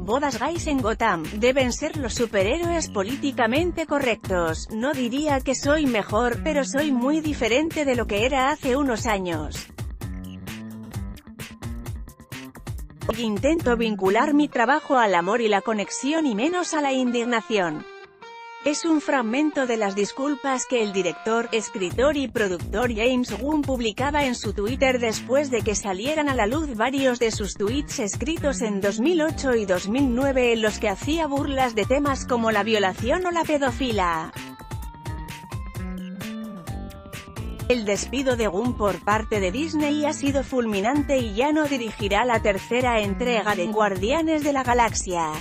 Bodas gays en Gotham. Deben ser los superhéroes políticamente correctos. No diría que soy mejor, pero soy muy diferente de lo que era hace unos años. Hoy intento vincular mi trabajo al amor y la conexión y menos a la indignación. Es un fragmento de las disculpas que el director, escritor y productor James Gunn publicaba en su Twitter después de que salieran a la luz varios de sus tweets escritos en 2008 y 2009 en los que hacía burlas de temas como la violación o la pedofilia. El despido de Gunn por parte de Disney ha sido fulminante y ya no dirigirá la tercera entrega de Guardianes de la Galaxia.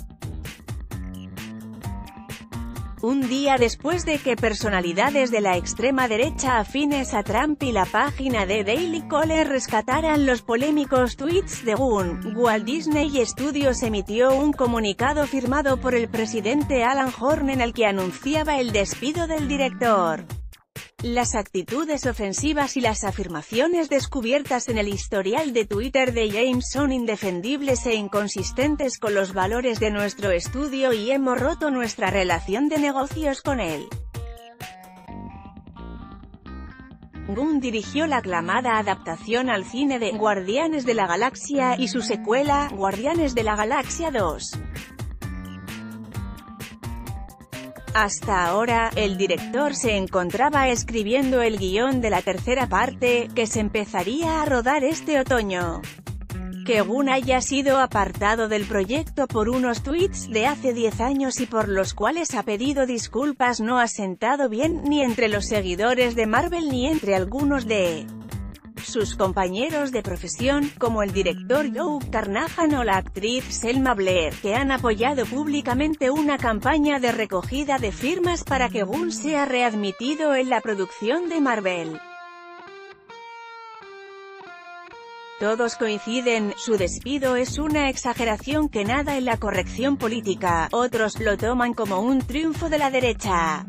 Un día después de que personalidades de la extrema derecha afines a Trump y la página de Daily Caller rescataran los polémicos tweets de Gunn, Walt Disney Studios emitió un comunicado firmado por el presidente Alan Horn en el que anunciaba el despido del director. Las actitudes ofensivas y las afirmaciones descubiertas en el historial de Twitter de James son indefendibles e inconsistentes con los valores de nuestro estudio y hemos roto nuestra relación de negocios con él. Gunn dirigió la aclamada adaptación al cine de Guardianes de la Galaxia y su secuela, Guardianes de la Galaxia 2. Hasta ahora, el director se encontraba escribiendo el guión de la tercera parte, que se empezaría a rodar este otoño. Que Gunn haya sido apartado del proyecto por unos tweets de hace 10 años y por los cuales ha pedido disculpas no ha sentado bien ni entre los seguidores de Marvel ni entre algunos de sus compañeros de profesión, como el director Joe Carnahan o la actriz Selma Blair, que han apoyado públicamente una campaña de recogida de firmas para que Gunn sea readmitido en la producción de Marvel. Todos coinciden, su despido es una exageración que nada en la corrección política, otros lo toman como un triunfo de la derecha.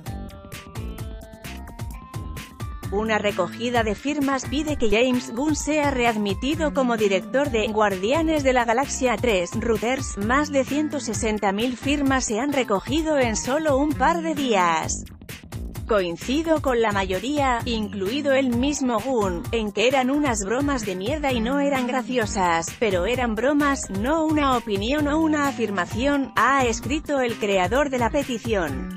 Una recogida de firmas pide que James Gunn sea readmitido como director de Guardianes de la Galaxia 3. Reuters, más de 160.000 firmas se han recogido en solo un par de días. Coincido con la mayoría, incluido el mismo Gunn, en que eran unas bromas de mierda y no eran graciosas, pero eran bromas, no una opinión o una afirmación, ha escrito el creador de la petición.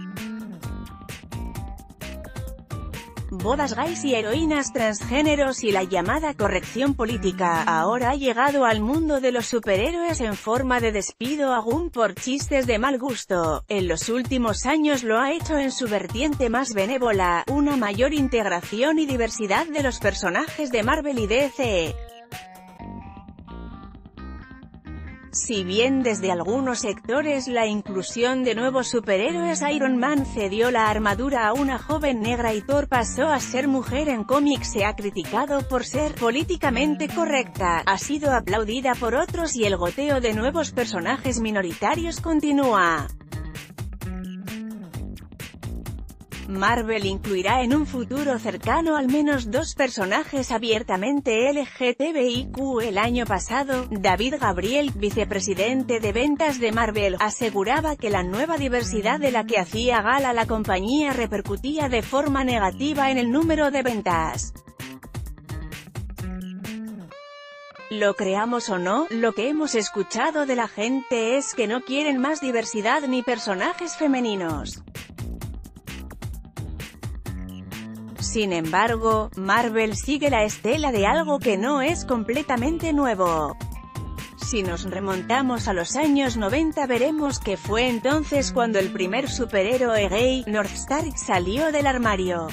Bodas gays y heroínas transgéneros y la llamada corrección política, ahora ha llegado al mundo de los superhéroes en forma de despido a Gunn por chistes de mal gusto. En los últimos años lo ha hecho en su vertiente más benévola, una mayor integración y diversidad de los personajes de Marvel y DC. Si bien desde algunos sectores la inclusión de nuevos superhéroes, Iron Man cedió la armadura a una joven negra y Thor pasó a ser mujer en cómics, se ha criticado por ser políticamente correcta, ha sido aplaudida por otros y el goteo de nuevos personajes minoritarios continúa. Marvel incluirá en un futuro cercano al menos 2 personajes abiertamente LGTBIQ. El año pasado, David Gabriel, vicepresidente de ventas de Marvel, aseguraba que la nueva diversidad de la que hacía gala la compañía repercutía de forma negativa en el número de ventas. Lo creamos o no, lo que hemos escuchado de la gente es que no quieren más diversidad ni personajes femeninos. Sin embargo, Marvel sigue la estela de algo que no es completamente nuevo. Si nos remontamos a los años 90 veremos que fue entonces cuando el primer superhéroe gay, Northstar, salió del armario.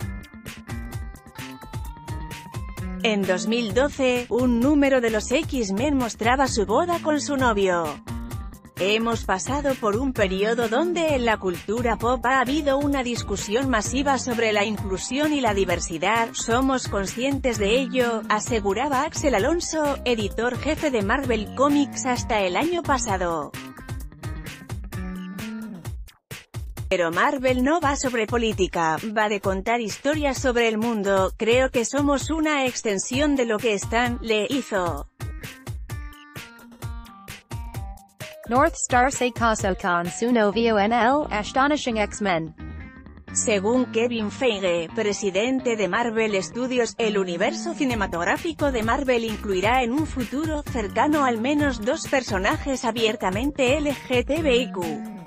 En 2012, un número de los X-Men mostraba su boda con su novio. Hemos pasado por un periodo donde en la cultura pop ha habido una discusión masiva sobre la inclusión y la diversidad, somos conscientes de ello, aseguraba Axel Alonso, editor jefe de Marvel Comics hasta el año pasado. Pero Marvel no va sobre política, va de contar historias sobre el mundo, creo que somos una extensión de lo que Stan Lee hizo. North Star se casó con su novio en el Astonishing X-Men. Según Kevin Feige, presidente de Marvel Studios, el universo cinematográfico de Marvel incluirá en un futuro cercano al menos 2 personajes abiertamente LGTBIQ.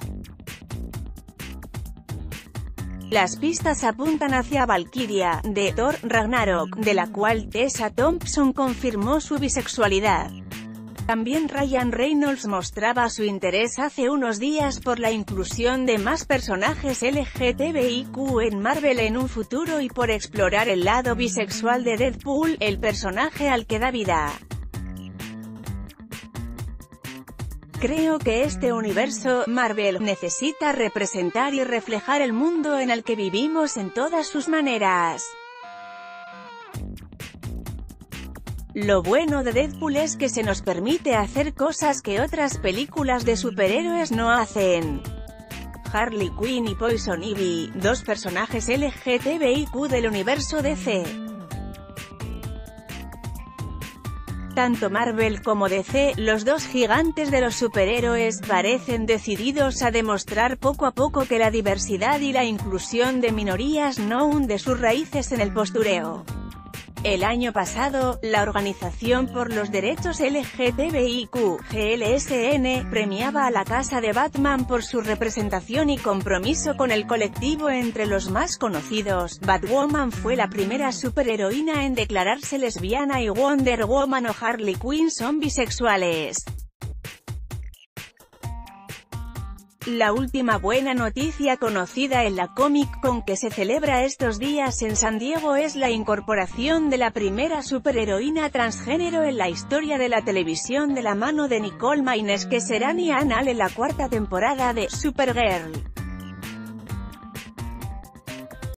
Las pistas apuntan hacia Valkyria, de Thor Ragnarok, de la cual Tessa Thompson confirmó su bisexualidad. También Ryan Reynolds mostraba su interés hace unos días por la inclusión de más personajes LGTBIQ en Marvel en un futuro y por explorar el lado bisexual de Deadpool, el personaje al que da vida. Creo que este universo, Marvel, necesita representar y reflejar el mundo en el que vivimos en todas sus maneras. Lo bueno de Deadpool es que se nos permite hacer cosas que otras películas de superhéroes no hacen. Harley Quinn y Poison Ivy, 2 personajes LGTBIQ del universo DC. Tanto Marvel como DC, los 2 gigantes de los superhéroes, parecen decididos a demostrar poco a poco que la diversidad y la inclusión de minorías no hunde sus raíces en el postureo. El año pasado, la Organización por los Derechos LGTBIQ, GLSN, premiaba a la casa de Batman por su representación y compromiso con el colectivo. Entre los más conocidos, Batwoman fue la primera superheroína en declararse lesbiana y Wonder Woman o Harley Quinn son bisexuales. La última buena noticia conocida en la Comic-Con que se celebra estos días en San Diego es la incorporación de la primera superheroína transgénero en la historia de la televisión de la mano de Nicole Maynes, que será Nia Anal en la 4ª temporada de Supergirl.